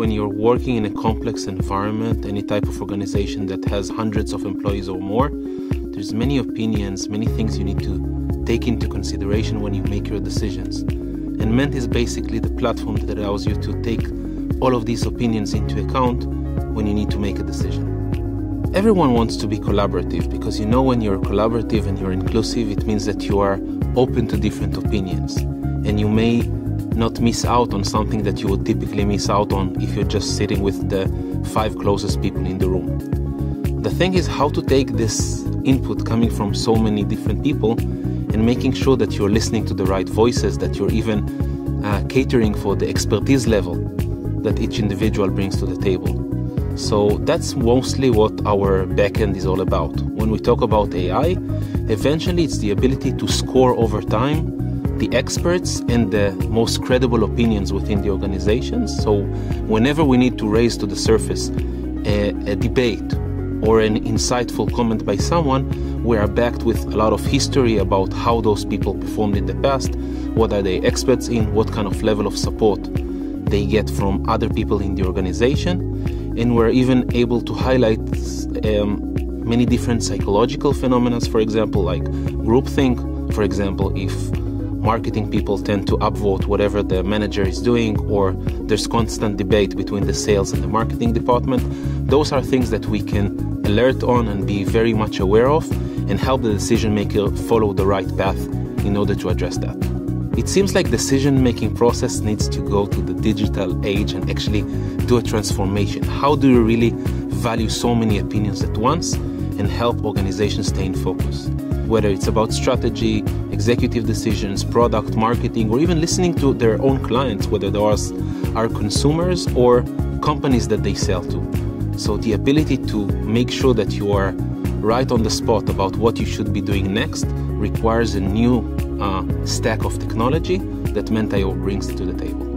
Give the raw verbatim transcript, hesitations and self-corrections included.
when you're working in a complex environment, any type of organization that has hundreds of employees or more, there's many opinions, many things you need to take into consideration when you make your decisions. And Ment is basically the platform that allows you to take all of these opinions into account when you need to make a decision. Everyone wants to be collaborative because you know when you're collaborative and you're inclusive, it means that you are open to different opinions. And you may not miss out on something that you would typically miss out on if you're just sitting with the five closest people in the room. The thing is how to take this input coming from so many different people and making sure that you're listening to the right voices, that you're even uh, catering for the expertise level that each individual brings to the table. So that's mostly what our backend is all about. When we talk about A I, eventually it's the ability to score over time the experts and the most credible opinions within the organizations. So whenever we need to raise to the surface a, a debate or an insightful comment by someone, we are backed with a lot of history about how those people performed in the past, what are they experts in, what kind of level of support they get from other people in the organization. And we're even able to highlight um, many different psychological phenomena, for example, like groupthink. For example, if marketing people tend to upvote whatever the manager is doing, or there's constant debate between the sales and the marketing department, those are things that we can alert on and be very much aware of and help the decision maker follow the right path in order to address that. It seems like decision-making process needs to go to the digital age and actually do a transformation. How do you really value so many opinions at once and help organizations stay in focus? Whether it's about strategy, executive decisions, product, marketing, or even listening to their own clients, whether those are consumers or companies that they sell to. So the ability to make sure that you are right on the spot about what you should be doing next requires a new uh, stack of technology that Ment dot I O brings to the table.